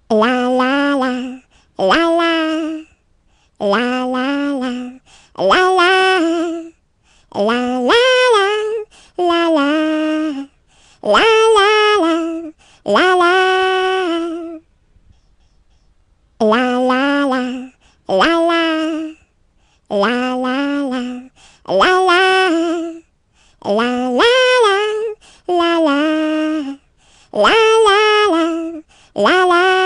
La la la, la la, la la la, la la, la la la, la la, la la la, la la, la la la, la la, la la la, la la, la la la, la la, la la la, la la.